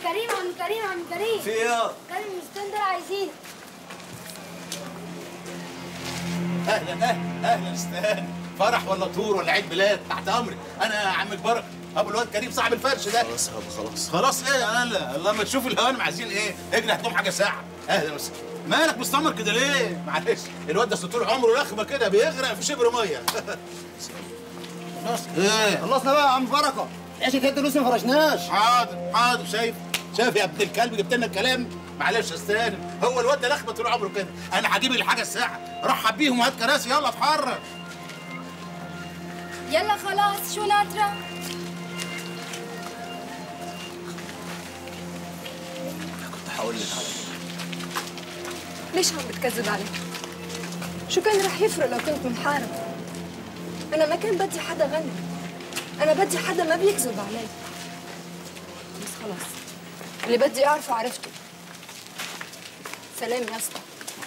كريم عم كريم عم كريم. في ايه؟ كريم مستندر عايزين. اهلا اهلا استاذ. فرح ولا طور ولا عيد ميلاد؟ تحت امرك. انا عمك بركه ابو الواد كريم صاحب الفرش ده. خلاص يابا خلاص. خلاص ايه يا هلا؟ الله ما تشوف الهوان عايزين ايه؟ اجري هات لهم حاجه ساعه. اهلا وسهلا. مالك مستمر كده ليه؟ معلش الواد ده طول عمره لخمه كده بيغرق في شبر ميه. خلاص ايه؟ خلصنا بقى يا عم بركه. عيش انت لسه ما فرشناش. حاضر شايف يا ابن الكلب جبت لنا الكلام. معلش يا استاذ هو الواد ده لخمه طول عمره كده. انا هجيب الحاجه الساعه. رحب بيهم وهات كراسي يلا اتحرك. يلا خلاص شو ناطرة؟ كنت هقول لك على ليش عم بتكذب علي؟ شو كان رح يفرق لو كنت منحارب؟ أنا ما كان بدي حدا غني، أنا بدي حدا ما بيكذب علي. بس خلاص اللي بدي أعرفه عرفته. سلام يا اسطى.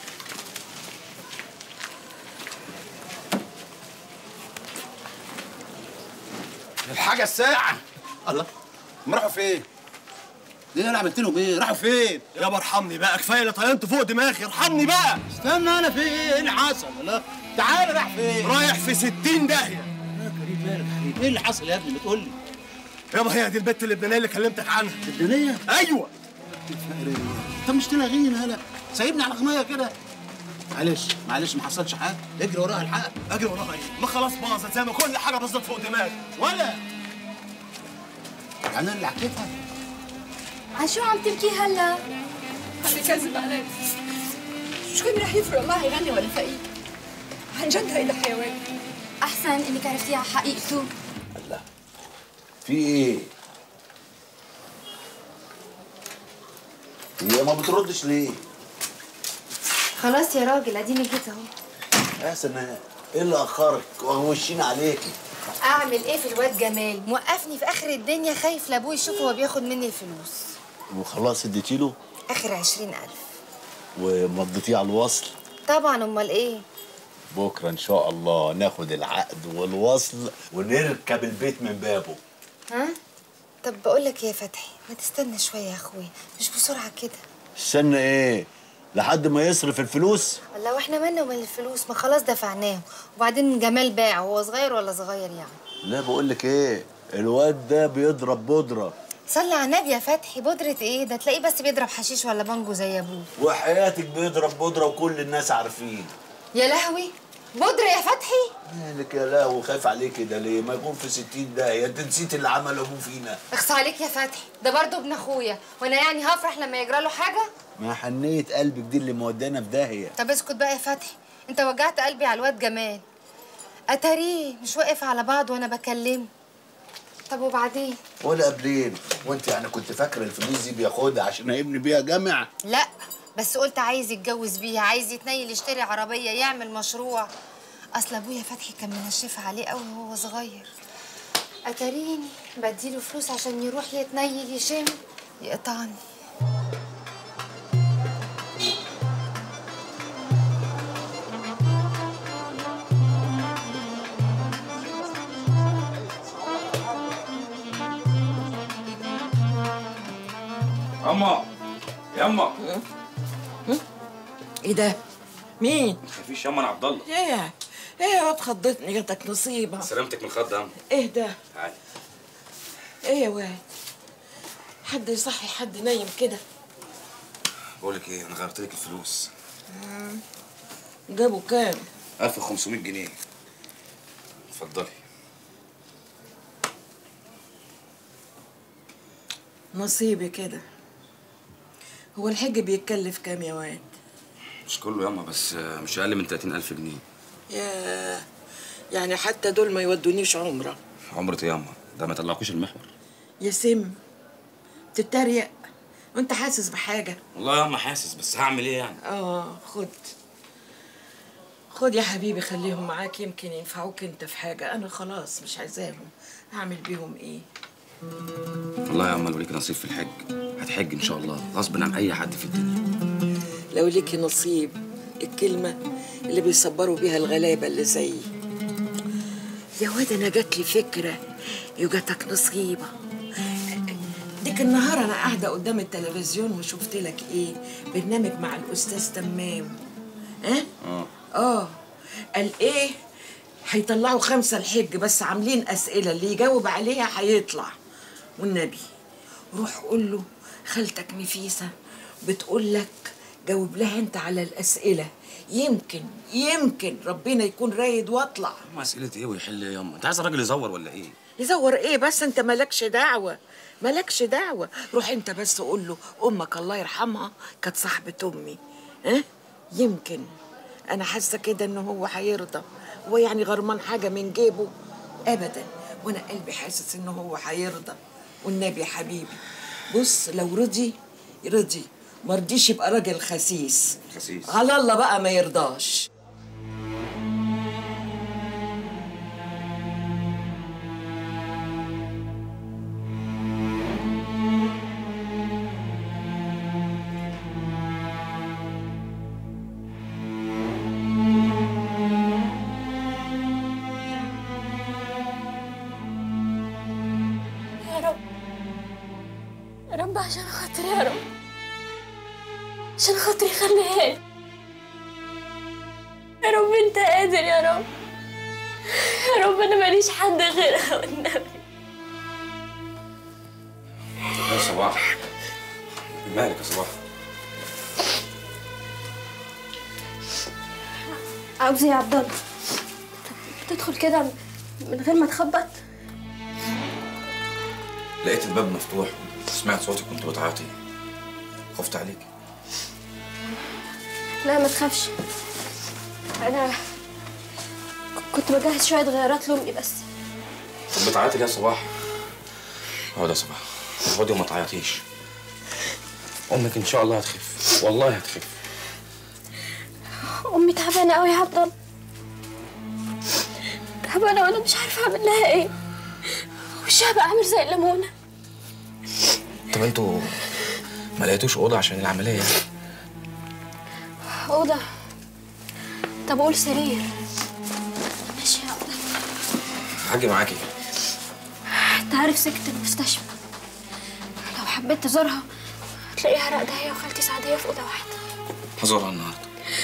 الحاجه الساعه. الله هم راحوا فين؟ ليه انا عملت لهم ايه؟ راحوا فين؟ يابا ارحمني بقى، كفايه اللي طينت فوق دماغي، ارحمني بقى. استنى انا في ايه؟ ايه اللي حصل؟ الله تعالى رايح فين؟ رايح في 60 داهيه. يا كريم مالك يا حبيبي؟ ايه اللي حصل يا ابني؟ ما تقول لي. يابا هي دي البت اللبنانيه اللي كلمتك عنها. لبنانيه؟ ايوه. طب مش تلاغيني هلا؟ سايبني على غميه كده. معلش ما حصلش حاجه. اجري وراها الحق. اجري وراها ايه؟ ما خلاص باظت زي ما كل حاجه باظت فوق دماغي. ولا يعني انا اللي حكيتها. عن شو عم تبكي هلا؟ عم بكذب علي. شو كان رح يفرق معي غني ولا فقير؟ عن جد هيدا حيوان. أحسن إنك عرفتيها على حقيقته. الله في ايه؟ هي ما بتردش ليه؟ خلاص يا راجل اديني جيت اهو. يا سناء ايه اللي اخرك وهوشين عليكي؟ اعمل ايه في الواد جمال؟ موقفني في اخر الدنيا خايف لابوه يشوفه وهو بياخد مني الفلوس. وخلاص اديتي له؟ اخر 20,000. ومضيتيه على الوصل؟ طبعا امال ايه؟ بكره ان شاء الله ناخد العقد والوصل ونركب البيت من بابه. ها؟ طب بقول لك ايه يا فتحي، ما تستنى شويه يا اخويا، مش بسرعه كده. استنى ايه؟ لحد ما يصرف الفلوس؟ والله واحنا مالنا ومال الفلوس؟ ما خلاص دفعناهم، وبعدين جمال باع، هو صغير ولا صغير يعني؟ لا بقول لك ايه، الواد ده بيضرب بودره. صلي على النبي يا فتحي، بودرة ايه؟ ده تلاقيه بس بيضرب حشيش ولا بانجو زي ابوه. وحياتك بيضرب بودره وكل الناس عارفين. يا لهوي، بودرة يا فتحي؟ مالك يا لهوي خايف عليه كده ليه؟ ما يكون في 60 داهيه، انت نسيت اللي عمله ابوه فينا. اخص عليك يا فتحي، ده برضه ابن اخويا، وانا يعني هفرح لما يجرى له حاجه؟ ما حنيه قلبك دي اللي مودانا في داهيه. طب اسكت بقى يا فتحي، انت وجعت قلبي على الواد جمال. اتاريه مش واقف على بعض وانا بكلمه. طب وبعدين؟ ولا قبلين، وانت يعني كنت فاكره الفلوس دي بياخدها عشان هيبني بيها جامع؟ لا بس قلت عايز يتجوز بيها، عايز يتنيل يشتري عربيه يعمل مشروع. اصل ابويا فتحي كان منشفها عليه قوي وهو صغير. اتاريني بديله فلوس عشان يروح يتنيل يشم يقطعني. يما ايه ده؟ مين؟ ما تخافيش يما، انا عبد الله. ايه يا واد خضتني، جاتك نصيبه. سلامتك من الخض يا يما. ايه ده؟ تعالي. ايه يا واد؟ حد يصحي حد نايم كده؟ بقول لك ايه، انا غيرت لك الفلوس. جابوا كام؟ 1500 جنيه. اتفضلي. نصيبي كده. هو الحج بيتكلف كام يا واد؟ مش كله يما، بس مش اقل من 30,000 جنيه. ياه، يعني حتى دول ما يودونيش عمره. عمرة يما ده ما يطلعكوش المحور. يا سم تتريق وانت حاسس بحاجه؟ والله يما حاسس، بس هعمل ايه يعني؟ خد يا حبيبي، خليهم معاك يمكن ينفعوك انت في حاجه. انا خلاص مش عايزاهم، هعمل بيهم ايه؟ والله يا عم لو ليك نصيب في الحج هتحج ان شاء الله غصب عن اي حد في الدنيا. لو ليكي نصيب، الكلمه اللي بيصبروا بيها الغلابه اللي زيي. يا واد انا جاتلي فكره، يوجاتك نصيبه. دي ديك النهار انا قاعده قدام التلفزيون وشفت لك ايه برنامج مع الاستاذ تمام. قال ايه هيطلعوا 5 الحج بس عاملين اسئله اللي يجاوب عليها هيطلع. والنبي روح قول له خالتك نفيسه بتقول لك جاوب لها انت على الاسئله، يمكن ربنا يكون رايد واطلع. اسئله ايه ويحل ايه ياما؟ انت عايز الراجل يزور ولا ايه؟ يزور ايه بس؟ انت مالكش دعوه، مالكش دعوه. روح انت بس قول له امك الله يرحمها كانت صاحبه امي. يمكن انا حاسه كده ان هو هيرضى. هو يعني غرمان حاجه من جيبه؟ ابدا. وانا قلبي حاسس ان هو هيرضى. والنبي يا حبيبي بص لو رضي ما رضيش يبقى راجل خسيس على الله بقى ما يرضاش. يا رب عشان خاطري، يا رب عشان خاطري خليها لي يا رب. انت قادر يا رب، يا رب انا ماليش حد غيرها والنبي. يا صباح مالك يا صباح؟ عاوز ايه يا عبد الله؟ تدخل كده من غير ما تخبط؟ لقيت الباب مفتوح، سمعت صوتك كنت بتعيطي، خفت عليك. لا ما تخافش، انا كنت بجهز شويه غيارات لامي بس. طب بتعيطي ليه يا صباح؟ اقعدي يا صباح، اقعدي وما تعيطيش. امك ان شاء الله هتخف، والله هتخف. امي تعبانه قوي يا عبد الله، تعبانه وانا مش عارفه اعمل لها ايه. وشها بقى عامل زي الليمونه. طب انتوا ما لقيتوش اوضه عشان العمليه؟ اوضه؟ طب قول سرير. ماشي يا عبد الله. هاجي معاكي. انت عارف سكة المستشفى، لو حبيت تزورها هتلاقيها راقدة هي وخالتي سعدية في أوضة واحدة. هزورها النهارده،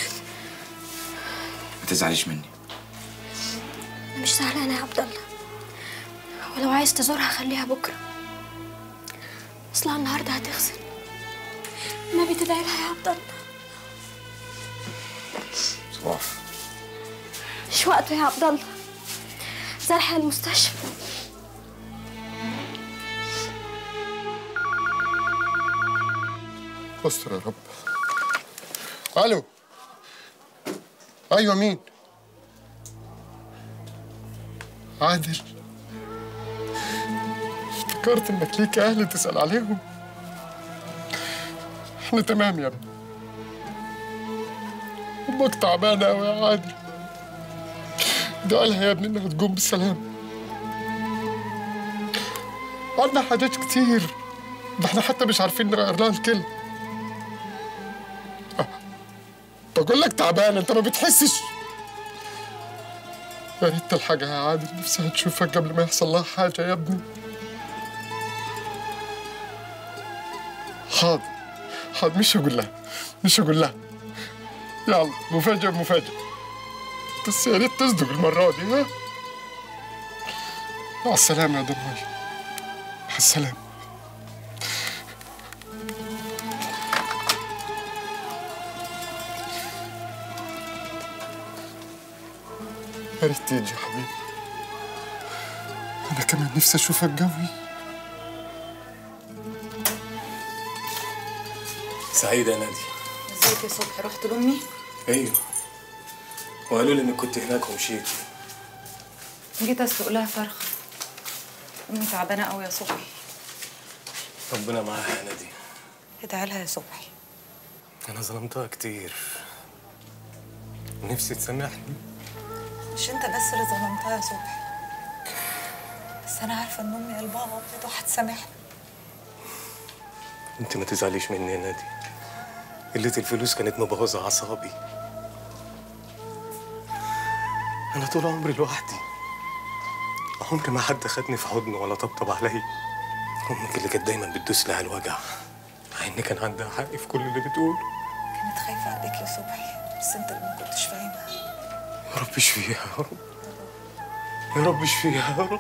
ما تزعليش مني. أنا مش زعلانة يا عبد الله، ولو عايز تزورها خليها بكرة، أصلها النهارده هتغسل. النبي تدعي لها يا عبد الله. صباح مش وقته يا عبد الله، زرحة المستشفى. استر يا رب. الو، ايوه مين؟ عادل، افتكرت انك ليك اهل تسال عليهم. احنا تمام يا ابني، امك تعبانه قوي يا عادل، دعالها يا ابني انها تقوم بالسلامه. عندنا حاجات كتير، ده احنا حتى مش عارفين نغير لها الكلمه. بقول لك تعبان، انت ما بتحسش؟ يا ريت تلحقها يا عادل، نفسها تشوفك قبل ما يحصل لها حاجه يا ابني. حاضر حاضر، مش هقول لها. يلا مفاجأة، بس يا ريت تصدق المرة دي. ها، مع السلامة يا دموي، مع السلامة. يا ريت تيجي يا حبيبي، أنا كمان نفسي أشوفك قوي. سعيدة يا نادية. ازيك يا صبحي؟ رحت لأمي؟ ايوه، وقالوا لي انك كنت هناك ومشيتي. جيت اسلق لها فرخة، امي تعبانة قوي يا صبحي. ربنا معاها يا نادية. ادعي لها يا صبحي. انا ظلمتها كتير، نفسي تسامحني. مش انت بس اللي ظلمتها يا صبحي، بس انا عارفة ان امي قلبها ابيض وهتسامحني. انت ما تزعليش مني يا نادية، قلة الفلوس كانت مبوظة أعصابي. أنا طول عمري لوحدي، عمري ما حد خدني في حضنه ولا طبطب عليا. امك اللي كانت دايما بتدوس لها الوجع، مع ان كان عندها حق في كل اللي بتقوله. كانت خايفة عليك يا صبحي، بس انت اللي ما كنتش فاهمها. يا رب اشفيها يا رب، يا رب اشفيها يا رب،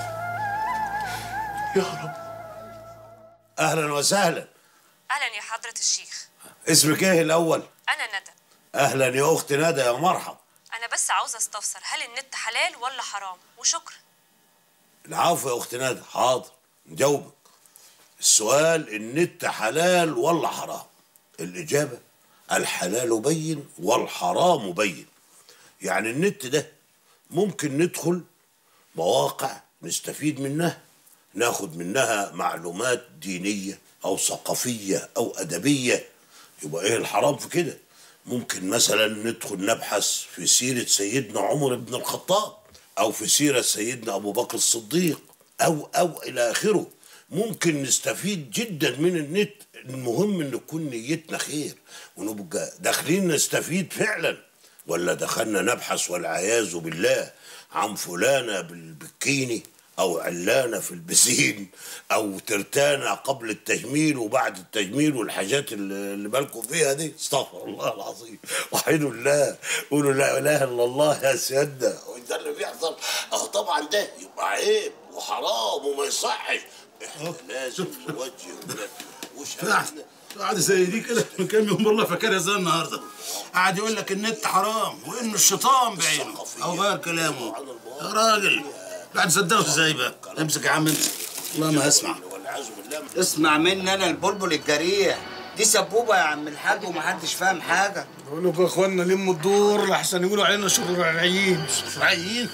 يا رب. اهلا وسهلا. اهلا يا حضرة الشيخ. اسمك ايه الاول؟ انا ندى. اهلا يا اخت ندى، يا مرحب. انا بس عاوزة استفسر، هل النت حلال ولا حرام؟ وشكرا. العفو يا اخت ندى، حاضر نجاوبك. السؤال النت حلال ولا حرام؟ الاجابه الحلال بين والحرام بين. يعني النت ده ممكن ندخل مواقع نستفيد منها، ناخد منها معلومات دينيه او ثقافيه او ادبيه، يبقى ايه الحرام في كده؟ ممكن مثلا ندخل نبحث في سيره سيدنا عمر بن الخطاب، او في سيره سيدنا ابو بكر الصديق، او الى اخره. ممكن نستفيد جدا من النت. المهم ان تكون نيتنا خير ونبقى داخلين نستفيد فعلا، ولا دخلنا نبحث والعياذ بالله عن فلانه بالبكيني، او علانه في البسين، او ترتانه قبل التجميل وبعد التجميل والحاجات اللي بالكم فيها دي. استغفر الله العظيم، وحيدوا الله، قولوا لا اله الا الله يا سيادنا. وده اللي بيحصل اهو. طبعا ده يبقى عيب وحرام وما يصحش. احنا لازم نوجه قاعد زي دي كده من كام يوم، والله فاكرها زي النهارده. قاعد يقول لك النت حرام وانه الشيطان بعينه، او غير كلامه. يا راجل قاعد تصدقه ازاي بقى؟ امسك يا عم امسك. والله ما هسمع. اسمع مني انا البلبل الجريح، دي سبوبه يا عم الحاج ومحدش فاهم حاجه. بقول لكم يا اخوانا لموا الدور لحسن يقولوا علينا شرعيين. شرعيين؟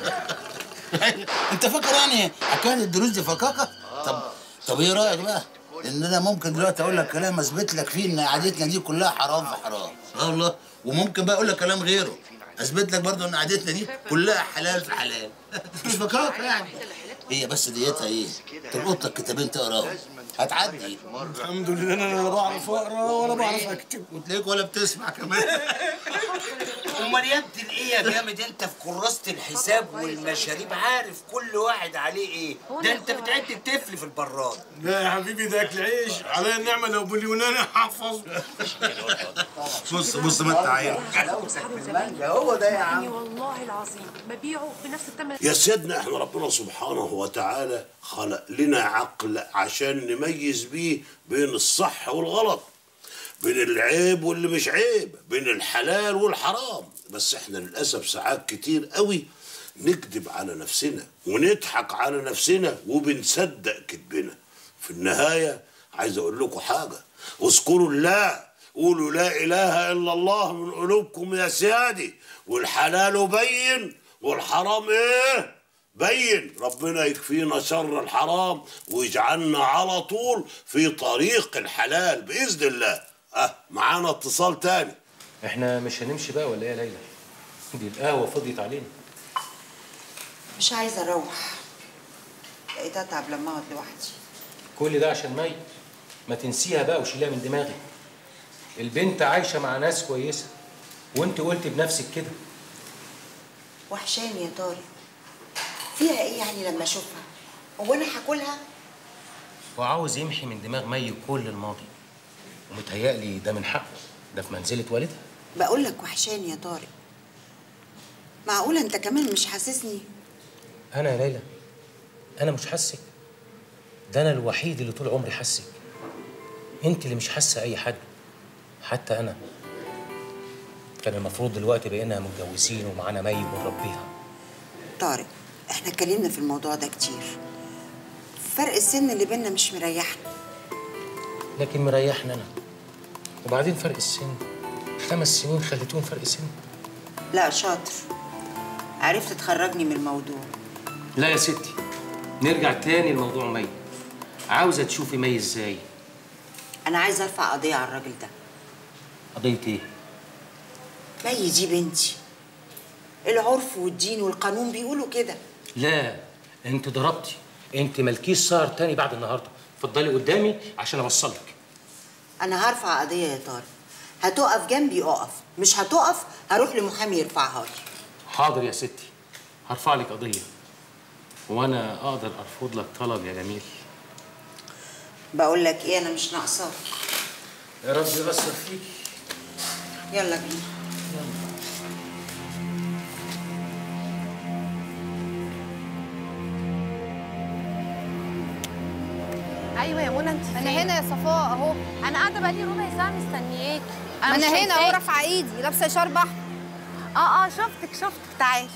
انت فاكر يعني حكايه الدروس دي فكاكه؟ طب ايه رايك بقى ان انا ممكن دلوقتي اقول لك كلام اثبت لك فيه ان قعدتنا دي كلها حرام في حرام؟ والله. وممكن بقى اقول لك كلام غيره اثبت لك برضه ان قعدتنا دي كلها حلال في حلال. مش فكاكه يعني. هي بس ديتها ايه؟ تلقط لك كتابين تقراهم هتعدي. الحمد لله انا لا بعرف اقرا ولا بعرف اكتب، وتلاقيك ولا بتسمع كمان. امال يا ابني ايه يا جامد انت في كراسه الحساب والمشاريب عارف كل واحد عليه ايه؟ ده انت بتعد الطفل في البراد. لا يا حبيبي ده اكل عيش، عليا النعمه لو باليوناني احفظ. بص ما انت عايز. هو ده يا عم. والله العظيم ببيعه بنفس الثمن. يا سيدنا احنا ربنا سبحانه وتعالى خلق لنا عقل عشان نميز بيه بين الصح والغلط، بين العيب واللي مش عيب، بين الحلال والحرام. بس احنا للأسف ساعات كتير قوي نكذب على نفسنا ونضحك على نفسنا وبنصدق كذبنا. في النهاية عايز اقول لكم حاجة، اذكروا الله، قولوا لا اله الا الله من قلوبكم يا سيادي، والحلال بين والحرام ايه؟ بين. ربنا يكفينا شر الحرام ويجعلنا على طول في طريق الحلال بإذن الله. معانا اتصال تاني. احنا مش هنمشي بقى ولا ايه يا ليلى؟ دي القهوة فضيت علينا. مش عايزة اروح، بقيت اتعب لما اقعد لوحدي. كل ده عشان مي؟ ما تنسيها بقى وشيلها من دماغك. البنت عايشة مع ناس كويسة وانت قلت بنفسك كده. وحشاني يا طارق. فيها ايه يعني لما اشوفها؟ هو انا هاكلها؟ وعاوز يمحي من دماغ مي كل الماضي، ومتهيألي ده من حقه، ده في منزلة والدها. بقول لك وحشاني يا طارق. معقولة انت كمان مش حاسسني؟ أنا يا ليلى أنا مش حاسك، ده أنا الوحيد اللي طول عمري حاسك. أنت اللي مش حاسة أي حد، حتى أنا. كان المفروض دلوقتي بقينا متجوزين ومعانا مي بنربيها. طارق احنا اتكلمنا في الموضوع ده كتير. فرق السن اللي بينا مش مريحنا. لكن مريحنا أنا. وبعدين فرق السن 5 سنين خليتوهم فرق سن. لا شاطر، عرفت تخرجني من الموضوع. لا يا ستي، نرجع تاني لموضوع مي. عاوزة تشوفي مي ازاي؟ أنا عايزة أرفع قضية على الراجل ده. قضية إيه؟ مي دي بنتي. العرف والدين والقانون بيقولوا كده. لا، أنت ضربتي، أنت مالكيش سهر تاني بعد النهارده، اتفضلي قدامي عشان أوصلك. أنا هرفع قضية يا طارق. هتقف جنبي أقف، مش هتقف هروح لمحامي يرفعها لي. حاضر يا ستي، هرفع لك قضية. وأنا أقدر أرفض لك طلب يا جميل؟ بقول لك ايه، انا مش ناقصاك. يا رب يبصر فيك. يلا بينا. ايوه يا منى، انت فين؟ انا هنا يا صفاء اهو. انا قاعده بقالي ربع ساعه مستنياكي. انا مش هنا اهو شايفاكي. رافعه ايدي لابسه شرب احمر. شفتك تعالي.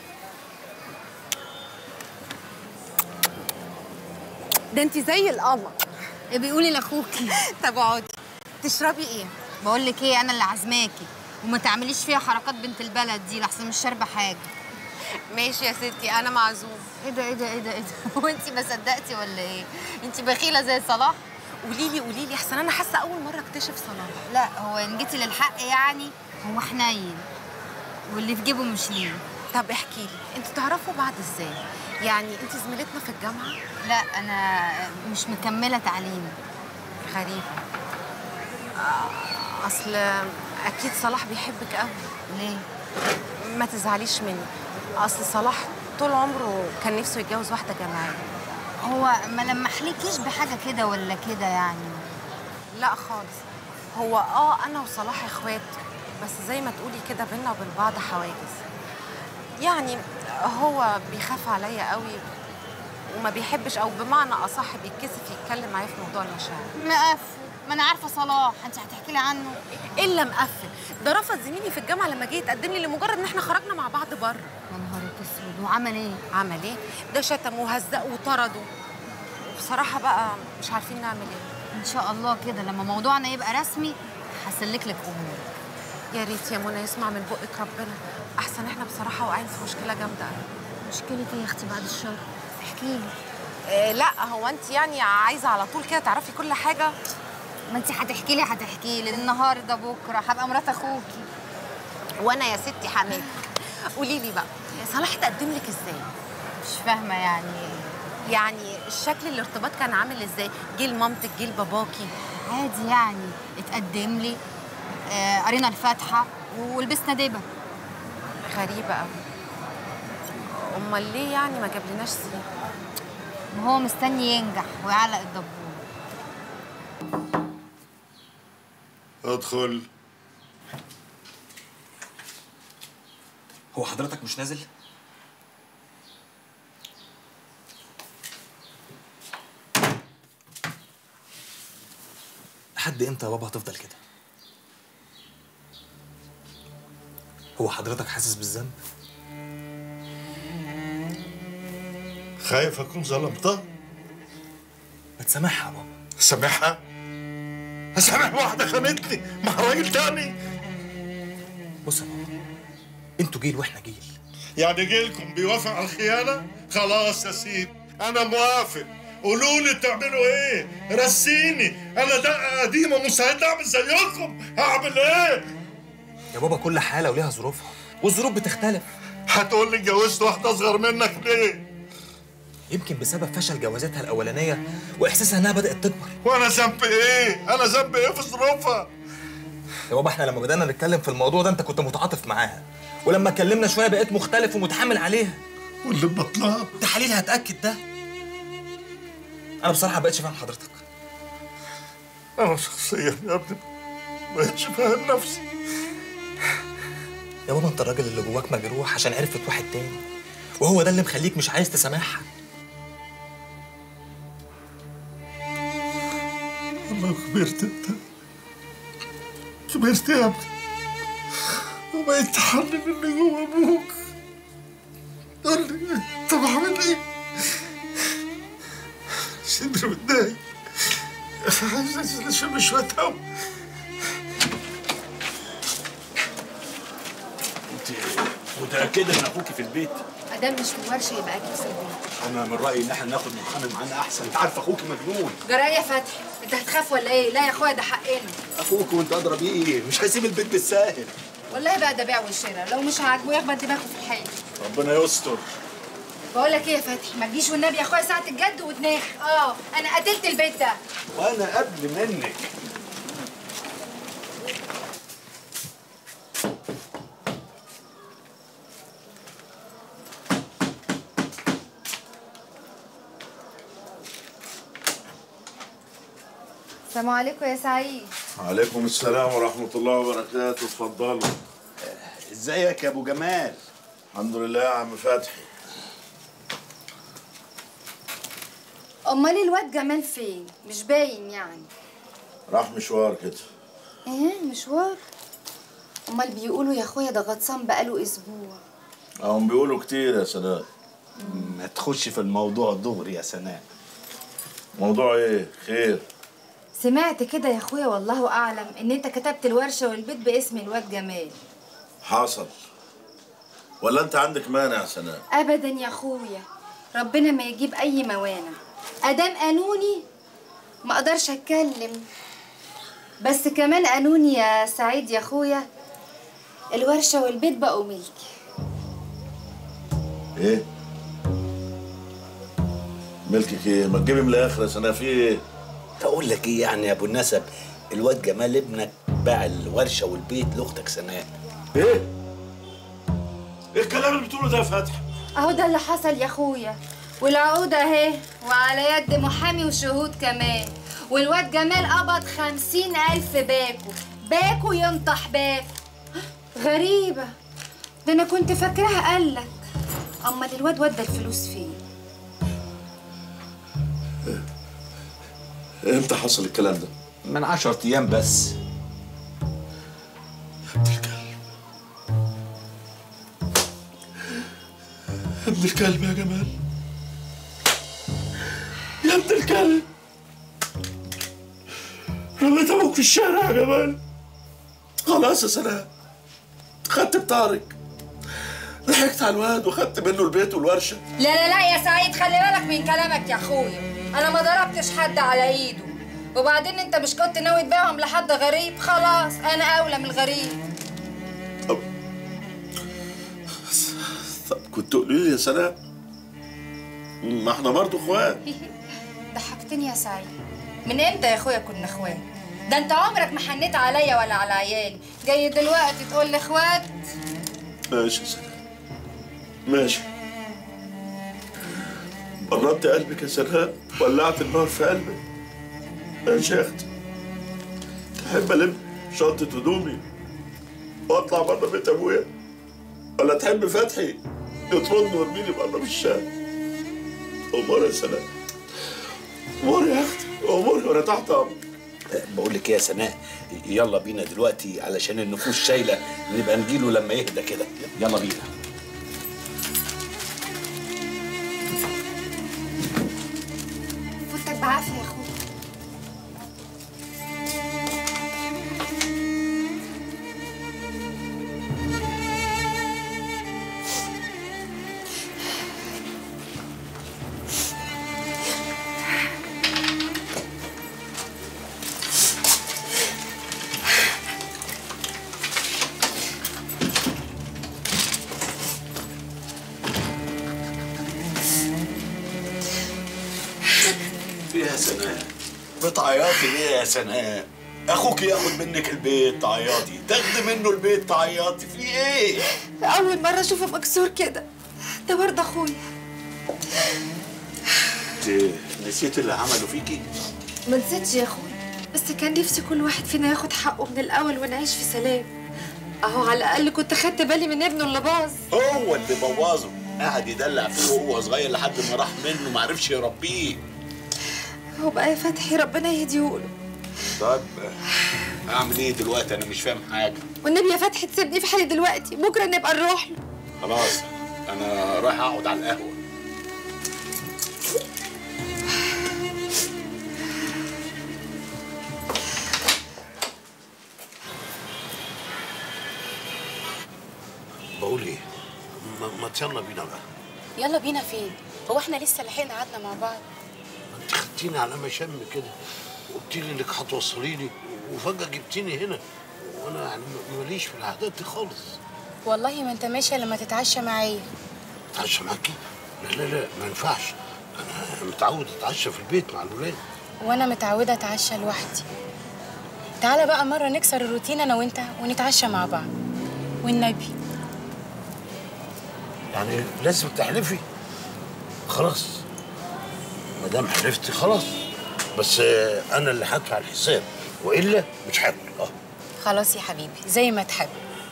ده انت زي القمر. ايه بيقولي لاخوكي؟ طب اقعدي. تشربي ايه؟ بقول لك ايه، انا اللي عازماكي وما تعمليش فيها حركات بنت البلد دي لحسن مش شاربه حاجه. ماشي يا ستي، انا معزوم. ايه ده هو انت ما صدقتي ولا ايه؟ انت بخيله زي صلاح. قولي لي احسن انا حاسه اول مره اكتشف صلاح. لا هو ان جيتي للحق يعني هو حنين واللي في جيبه مش ليه. طب احكي لي، انتوا تعرفوا بعض ازاي؟ يعني انت زميلتنا في الجامعه؟ لا انا مش مكمله تعليم. غريبه. اصل اكيد صلاح بيحبك قوي. ليه؟ ما تزعليش مني، اصل صلاح طول عمره كان نفسه يتجوز واحده جامعيه. هو ما لمحلكيش بحاجه كده ولا كده يعني؟ لا خالص. هو انا وصلاح اخوات، بس زي ما تقولي كده بينا وبين بعض حواجز. يعني هو بيخاف عليا قوي وما بيحبش، او بمعنى اصح بيتكسف يتكلم معايا في موضوع المشاعر. مقفل. ما انا عارفه صلاح، انت هتحكي لي عنه؟ الا مقفل، ده رفض زميلي في الجامعه لما جه يتقدم لي لمجرد ان احنا خرجنا مع بعض بره. يا نهارك اسود، وعمل ايه؟ عمل ايه؟ ده شتم وهزق وطرده. بصراحه بقى مش عارفين نعمل ايه. ان شاء الله كده لما موضوعنا يبقى رسمي هسلك لك امورك. يا ريت يا منى يسمع من بقك ربنا، احسن احنا بصراحه واقعين في مشكله جامده قوي. مشكله ايه يا اختي بعد الشر؟ احكي لي. لا هو انت يعني عايزه على طول كده تعرفي كل حاجه؟ ما انت هتحكي لي النهارده بكره هبقى مرات اخوكي. وانا يا ستي حماتك. قولي لي بقى، صلاح تقدم لك ازاي؟ مش فاهمه يعني الشكل الارتباط كان عامل ازاي؟ جه لمامتك، جه لباباكي؟ عادي يعني، اتقدم لي، قرينا الفاتحه ولبسنا دبه. غريبه قوي. امال ليه يعني ما جابلناش سيره؟ ما هو مستني ينجح ويعلق الدبور. ادخل. هو حضرتك مش نازل؟ لحد امتى يا بابا هتفضل كده؟ هو حضرتك حاسس بالذنب؟ خايف اكون ظلمتها؟ ما تسامحها يا بابا. سامحها؟ اسامح واحده خانتني مع راجل تاني؟ بص يا بابا، انتوا جيل واحنا جيل. يعني جيلكم بيوافق على الخيانه؟ خلاص يا سيدي انا موافق. قولوا لي تعملوا ايه؟ رسيني، انا دقه قديمه مستعد اعمل زيكم، هعمل ايه؟ يا بابا كل حاله وليها ظروفها، والظروف بتختلف. هتقول لي اتجوزت واحده اصغر منك ليه؟ يمكن بسبب فشل جوازاتها الاولانيه واحساسها انها بدات تكبر. وانا ذنبي ايه؟ انا ذنبي ايه في ظروفها؟ يا بابا احنا لما بدانا نتكلم في الموضوع ده انت كنت متعاطف معاها، ولما اتكلمنا شويه بقيت مختلف ومتحامل عليها. واللي بطلها تحاليل هتاكد ده. انا بصراحه ما بقتش فاهم حضرتك. انا شخصيا يا ابني ما بقتش فاهم نفسي. يا بابا انت الراجل اللي جواك مجروح عشان عرفت واحد تاني، وهو ده اللي مخليك مش عايز تسامحها. والله كبرت انت، كبرت يا ابني وبقيت تحلل اللي جوا ابوك. قول لي انت بعمل ايه؟ صدري متضايق، عايز اشم شويه هوا. انت متاكده ان اخوكي في البيت؟ ادام مش في الورشه يبقى اكيد في البيت. انا من رايي ان احنا ناخد محامي معانا احسن، انت عارف اخوكي مجنون. جرايه فتحي، انت هتخاف ولا ايه؟ لا يا اخويا ده حقنا. اخوك وانت ادرى بيه، مش هيسيب البيت بالساهل. والله بقى ده بيع والشراء، لو مش عاجبه يخبط دماغه في الحيط. ربنا يستر. بقول لك ايه يا فتحي، ما تجيش والنبي يا اخويا ساعه الجد ودماغي. انا قتلت البيت ده. وانا قبل منك. السلام عليكم يا سعيد. وعليكم السلام ورحمة الله وبركاته، اتفضلوا. ازيك يا ابو جمال؟ الحمد لله يا عم فتحي. امال الواد جمال فين؟ مش باين يعني. راح مشوار كده. ايه مشوار؟ امال بيقولوا يا اخويا ده غطسان بقاله اسبوع. هم بيقولوا كتير يا سناء. ما تخش في الموضوع دغري يا سناء. موضوع ايه؟ خير. سمعت كده يا اخويا والله اعلم ان انت كتبت الورشه والبيت باسم الواد جمال. حصل. ولا انت عندك مانع يا سناء؟ ابدا يا اخويا، ربنا ما يجيب اي موانع. ادام قانوني ما اقدرش اتكلم، بس كمان قانوني يا سعيد يا اخويا، الورشه والبيت بقوا ملكي. ايه؟ ملكك ايه؟ ما تجيبي من الاخر يا سناء، في ايه؟ تقول لك ايه يعني يا ابو النسب؟ الواد جمال ابنك باع الورشه والبيت لاختك سناء. ايه؟ ايه الكلام اللي بتقوله ده يا فتحي؟ اهو ده اللي حصل يا اخويا، والعقود اهي وعلى يد محامي وشهود كمان، والواد جمال قبض 50,000 باكو. باكو ينطح باكو. غريبة، ده انا كنت فاكراها قالك. امال الواد ودى الفلوس فين؟ امتى حصل الكلام ده؟ من 10 ايام بس. يا ابن الكلب يا جمال، يا ابن الكلب، رميت ابوك في الشارع يا جمال. خلاص يا سلام، خدت بطارق، ضحكت على الواد وخدت منه البيت والورشه. لا لا لا يا سعيد، خلي بالك من كلامك يا اخويا، انا ما ضربتش حد على ايده، وبعدين انت مش كنت ناوي تبيعهم لحد غريب؟ خلاص انا اولى من الغريب. طب كنت تقولي لي يا سلام، ما احنا برضه اخوات. ضحكتني يا سعيد. من امتى يا اخويا كنا اخوات؟ ده انت عمرك ما حنيت عليا ولا على عيالي، جاي دلوقتي تقول لي اخوات؟ ماشي يا سلام، ماشي. بردت قلبك يا سلام، ولعت النار في قلبك. ماشي يا اختي. تحب الم شنطة هدومي واطلع بره بيت ابويا، ولا تحب فتحي يطردني ويرميني بره في الشارع؟ امور يا سلام، امور يا اختي، امور وانا تحت امرك. بقول لك ايه يا سناء، يلا بينا دلوقتي علشان النفوس شايله، نبقى نجيله لما يهدى كده. يلا بينا. فوتك بعافيه يا اخويا. يا سناء بتعيطي ليه يا سناء؟ اخوك ياخد منك البيت تعيطي، تاخدي منه البيت تعيطي، في ايه؟ اول مره اشوفه مكسور كده، ده برضه اخويا. انت نسيت اللي عمله فيكي؟ ما نسيتش يا اخويا، بس كان نفسي كل واحد فينا ياخد حقه من الاول ونعيش في سلام. اهو على الاقل كنت خدت بالي من ابنه اللي باظ. هو اللي بوظه، قعد يدلع فيه وهو صغير لحد ما راح منه ما عرفش يربيه. هو بقى يا فتحي ربنا يهديهوله. طب اعمل ايه دلوقتي؟ انا مش فاهم حاجه. والنبي يا فتحي تسيبني في حالي دلوقتي، بكره نبقى نروح له. خلاص انا رايح اقعد على القهوه. بقول ايه؟ ما يلا بينا بقى. يلا بينا فين؟ هو احنا لسه لحقنا قعدنا مع بعض؟ انت خدتيني على مشم كده وقلت لي انك هتوصليني، وفجاه جبتيني هنا، وانا يعني ماليش في العادات دي خالص. والله ما انت ماشي لما تتعشى معايا. اتعشى معاكي؟ لا لا لا، ما ينفعش، انا متعود اتعشى في البيت مع الولاد. وانا متعوده اتعشى لوحدي. تعالى بقى مره نكسر الروتين انا وانت ونتعشى مع بعض والنبي. يعني لازم تحلفي؟ خلاص ما دام حلفتي خلاص. بس انا اللي هدفع الحساب والا مش هاكل. خلاص يا حبيبي زي ما تحب.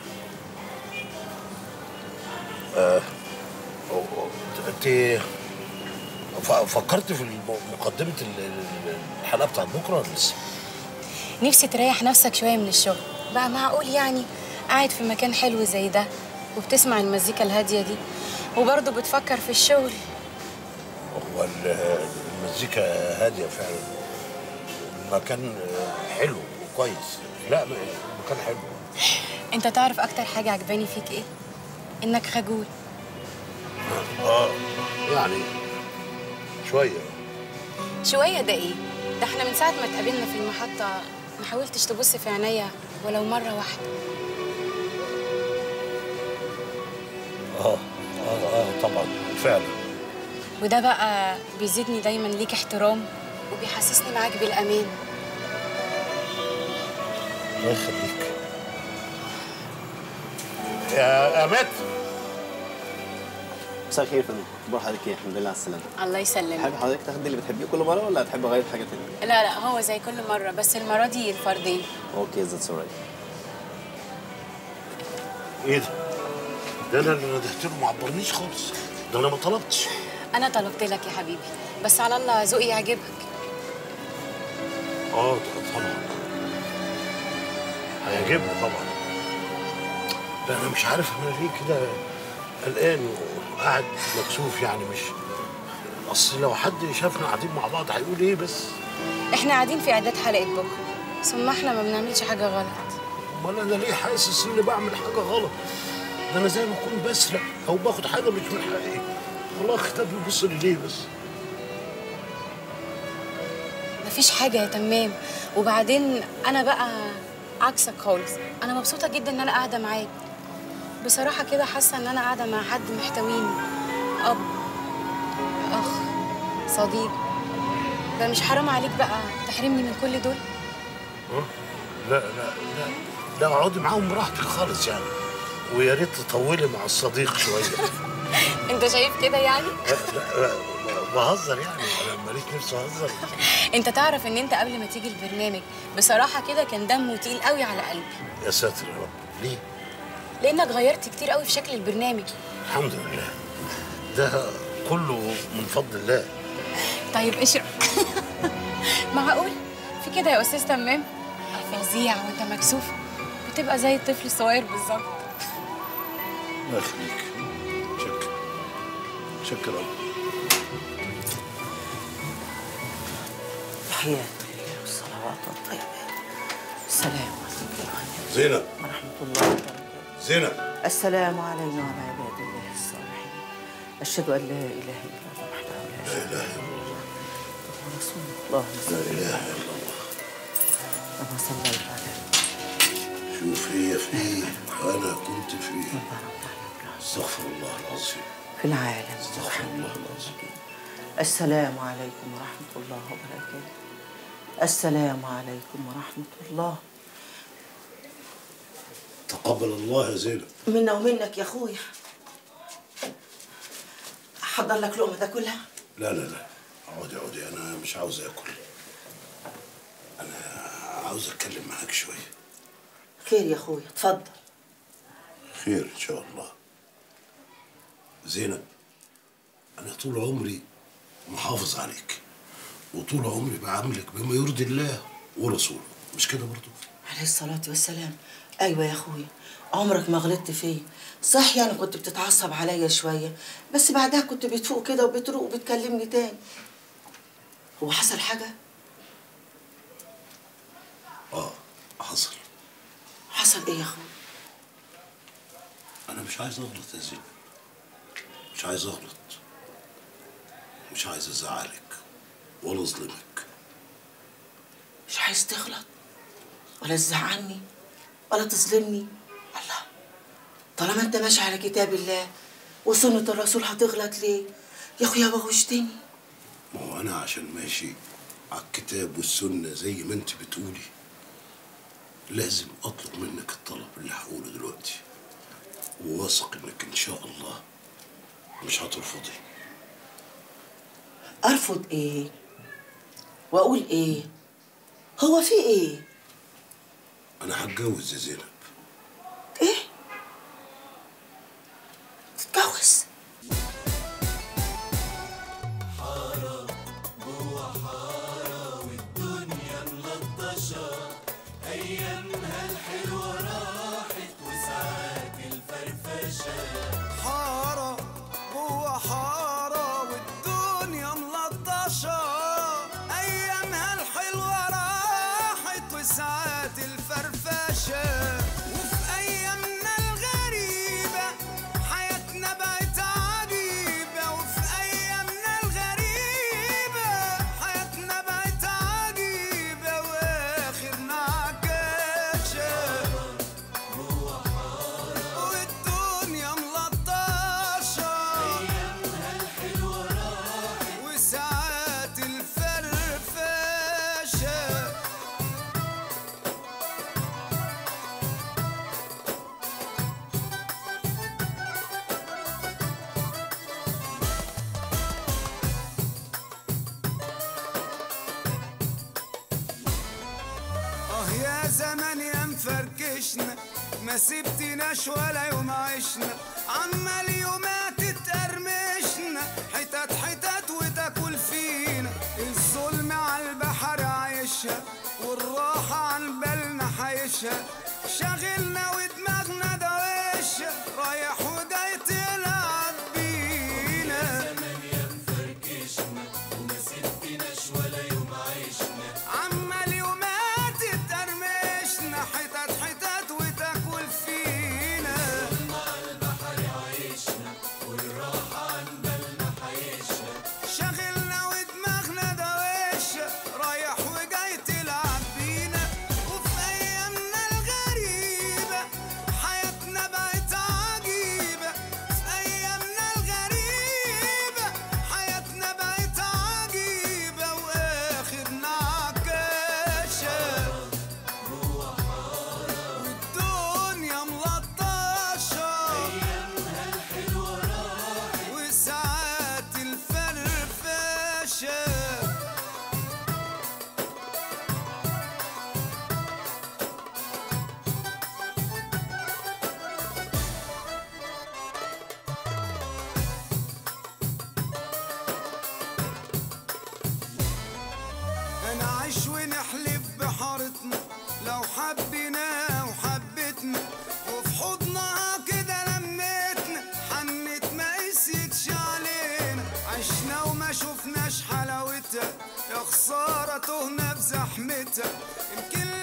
انت فكرت في مقدمه الحلقه بتاعت بكره ولا لسه؟ نفسي تريح نفسك شويه من الشغل بقى. معقول يعني قاعد في مكان حلو زي ده وبتسمع المزيكا الهاديه دي وبرضه بتفكر في الشغل؟ هو المزيكا هاديه فعلا، المكان حلو وكويس. لا المكان حلو. انت تعرف اكتر حاجه عجباني فيك ايه؟ انك خجول. يعني شويه. شويه ده ايه؟ ده احنا من ساعه ما اتقابلنا في المحطه ما حاولتش تبص في عينيا ولو مره واحده. طبعا فعلا. وده بقى بيزيدني دايما ليك احترام وبيحسسني معاك بالامان. الله يخليك يا مات. مساء الخير يا فندم، اخبار حضرتك ايه؟ الحمد لله على السلامه. الله يسلمك. حابب حضرتك تاخدي اللي بتحبيه كل مره ولا هتحب اغير حاجه تانية؟ لا هو زي كل مره بس المره دي الفردين. اوكي ذاتس اورايت. ايه ده انا اللي ندهت له ما عبرنيش خالص، ده انا ما طلبتش. انا طلبت لك يا حبيبي بس على الله ذوقي يعجبك. طبعا هيعجبني طبعا. لا انا مش عارف انا ليه كده قلقان وقاعد مكسوف، يعني مش اصل لو حد شافنا قاعدين مع بعض هيقول ايه بس؟ احنا قاعدين في اعداد حلقه بكره ثم احنا ما بنعملش حاجه غلط. امال انا ليه حاسس اني بعمل حاجه غلط؟ ده انا زي ما اكون بسرق او باخد حاجه مش من حقي. والله خطاب بيبص لي ليه بس؟ مفيش حاجه يا تمام. وبعدين انا بقى عكسك خالص، انا مبسوطه جدا ان انا قاعده معاك. بصراحه كده حاسه ان انا قاعده مع حد محتويني، اب، اخ، صديق. ده مش حرام عليك بقى تحرمني من كل دول؟ لا اقعدي معاهم براحتك خالص يعني، ويا ريت تطولي مع الصديق شويه. انت شايف كده يعني؟ لا بهزر يعني، انا ماليش نفسي اهزر. انت تعرف ان انت قبل ما تيجي البرنامج بصراحه كده كان دمه تقيل قوي على قلبي. يا ساتر يا رب. ليه؟ لانك غيرت كتير قوي في شكل البرنامج. الحمد لله، ده كله من فضل الله. طيب اشرب. معقول في كده يا استاذ تمام؟ فظيع وانت مكسوف بتبقى زي الطفل الصغير بالظبط. الله يخليك. شكرا. تحيات لله والصلوات والطيبات. السلام عليكم زينب ورحمة الله وبركاته. زينب. السلام علينا وعلى عباد الله الصالحين. أشهد أن لا إله إلا الله وحده لا شريك له ورسول الله لا إله إلا الله. كما صليت على شوف هي فيه وأنا كنت فيه. استغفر الله العظيم. في العالم. استغفر الله العظيم. السلام عليكم ورحمة الله وبركاته. السلام عليكم ورحمة الله. تقبل الله يا زينب. منا ومنك يا أخويا. أحضر لك لقمة تاكلها؟ لا اقعدي أنا مش عاوز آكل. أنا عاوز أتكلم معاك شوية. خير يا أخويا اتفضل. خير إن شاء الله. زينب، أنا طول عمري محافظ عليك وطول عمري بعاملك بما يرضي الله ورسوله، مش كده برضه؟ عليه الصلاة والسلام. أيوة يا أخويا، عمرك ما غلطت فيا. صح يعني كنت بتتعصب عليا شوية بس بعدها كنت بتفوق كده وبتروق وبتكلمني تاني. هو حصل حاجة؟ حصل. حصل إيه يا أخويا؟ أنا مش عايز أغلط يا زينب، مش عايز أغلط، مش عايز أزعلك ولا أظلمك. مش عايز تغلط ولا تزعلني ولا تظلمني؟ الله، طالما انت ماشي على كتاب الله وسنة الرسول هتغلط ليه؟ يا اخويا بغشتني. ما هو أنا عشان ماشي على الكتاب والسنة زي ما أنت بتقولي لازم أطلب منك الطلب اللي هقوله دلوقتي، وواثق إنك إن شاء الله مش هترفضي. أرفض إيه؟ واقول ايه؟ هو في ايه؟ انا هتجوز يا زينب. ايه؟ تتجوز؟ حارة جوا حارة والدنيا ملطشة، أيامها الحلوة راحت وساعات الفرفشة. حارة جوا حارة والدنيا ملطشة، أيامها الحلوة راحت وساعات الفرفشة. وفي أيامنا الغريبة حياتنا بقت عجيبة، وفي أيامنا الغريبة حياتنا بقت عجيبة وآخرنا عكاشة. والدنيا ملطشة، أيامها الحلوة راحت وساعات الفرفشة. يا زمان يا مفركشنا، ما سبتناش ولا يوم عشنا، عمال يومات تتقرمشنا، حتت حتت وتاكل فينا. الظلم على البحر عايشها والراحة عن بالنا حايشها، شاغلنا ودماغنا دوشها، رايح وجاي تلعب بينا. يا زمان يا مفركشنا وما سبتناش ولا يوم عشنا، عمال يومات تترمشنا، حتت حتت وتاكل فينا. الظلم على البحر عايشنا والراحة عن بالنا حايشنا، شاغلنا ودماغنا دوشة، رايح وجاي تلعب بينا. وفي أيامنا الغريبة حياتنا بقت عجيبة، في أيامنا الغريبة حياتنا بقت عجيبة وآخرنا عكاشة. والدنيا ملطشة، أيامها الحلوة راحت وساعات الفرفشة. نعيش ونحلف بحارتنا لو حبينا وحبتنا، وفي حضنها كده لمتنا، حنت ما قسيتش علينا. عشنا وما شفناش حلاوتها، يا خسارة تهنا في زحمتها. يمكن